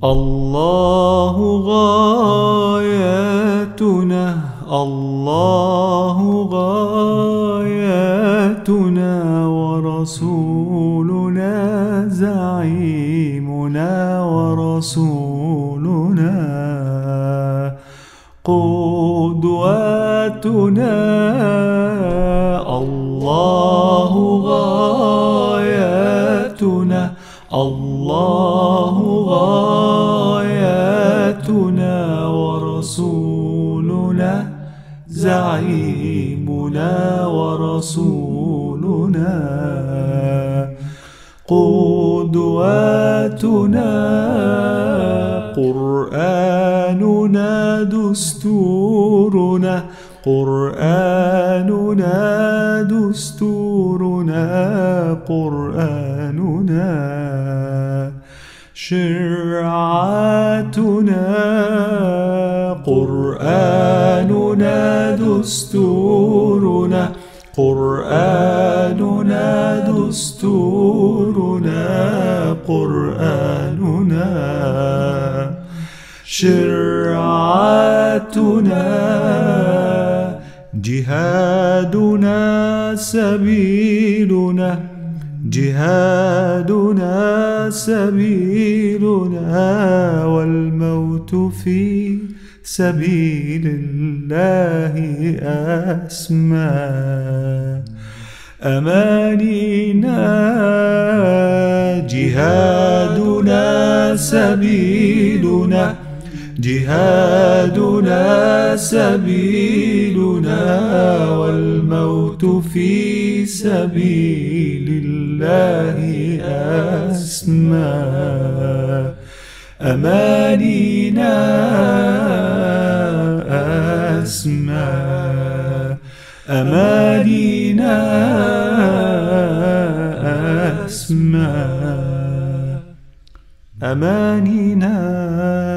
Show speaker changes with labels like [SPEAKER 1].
[SPEAKER 1] الله غايتنا، الله غايتنا، ورسولنا زعيمنا، ورسولنا قدوتنا. الله غايتنا، الله غايتنا، ورسولنا زعيمنا، ورسولنا قدوتنا. قرآننا دستورنا، قرآننا دستورنا، قرآننا شرعتنا. قرآننا دستورنا، قرآننا دستورنا، قرآننا شرعتنا. جهادنا سبيلنا، جهادنا سبيلنا، والموت في سبيل الله أسمى أمانينا. جهادنا سبيلنا، جهادنا سبيلنا، والموت في سبيل الله أسمى أمانينا، أسمى أمانينا، أسمى أمانينا.